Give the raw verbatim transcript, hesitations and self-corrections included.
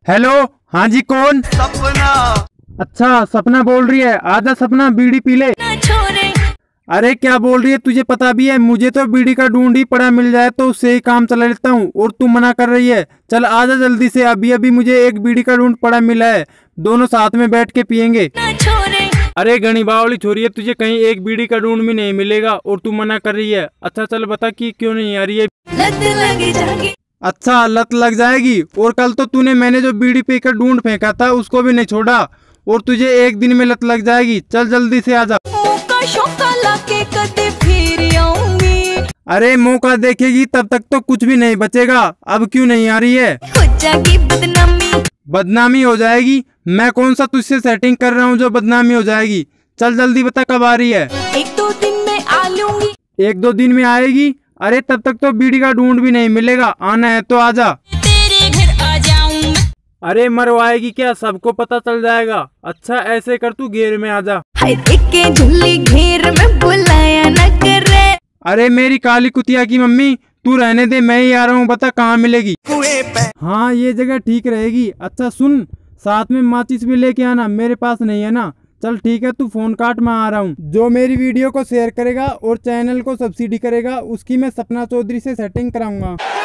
Hello, हाँ जी, कौन? सपना। अच्छा, सपना बोल रही है। आजा सपना, बीड़ी पी ले। अरे क्या बोल रही है, तुझे पता भी है मुझे तो बीड़ी का ढूंढ ही पड़ा, मिल जाए तो उससे ही काम चला लेता हूँ, और तू मना कर रही है। चल आजा जल्दी से, अभी अभी मुझे एक बीड़ी का ढूंढ पड़ा मिला है, दोनों साथ में बैठ के पियेंगे। अरे गणी बावली छोरी है, तुझे कहीं एक बीड़ी का ढूंढ भी नहीं मिलेगा और तू मना कर रही है। अच्छा चल बता कि क्यों नहीं आ रही है। लत लग जाएगी। अच्छा लत लग जाएगी, और कल तो तूने मैंने जो बीड़ी पीकर ढूंढ फेंका था उसको भी नहीं छोड़ा, और तुझे एक दिन में लत लग जाएगी। चल जल्दी से आजा। अरे मौका देखेगी तब तक तो कुछ भी नहीं बचेगा। अब क्यों नहीं आ रही है? हो जाएगी बदनामी। बदनामी हो जाएगी? मैं कौन सा तुझसे सेटिंग कर रहा हूँ जो बदनामी हो जाएगी? चल जल्दी बता कब आ रही है। एक दो दिन में आ लूंगी। एक दो दिन में आएगी? अरे तब तक तो बीड़ी का ढूंढ भी नहीं मिलेगा, आना है तो आजा। तेरे घर आ जाऊं। अरे मरवाएगी क्या, सबको पता चल जाएगा। अच्छा ऐसे कर, तू घेर में आजा। हाय देखे झुल्ली घेर में बुलाया न करे। अरे मेरी काली कुतिया की मम्मी, तू रहने दे, मैं ही आ रहा हूँ, बता कहाँ मिलेगी। हाँ ये जगह ठीक रहेगी। अच्छा सुन, साथ में माचिस भी लेके आना, मेरे पास नहीं है ना। चल ठीक है, तू फोन काट, मैं आ रहा हूँ। जो मेरी वीडियो को शेयर करेगा और चैनल को सब्सिडी करेगा उसकी मैं सपना चौधरी से सेटिंग कराऊंगा।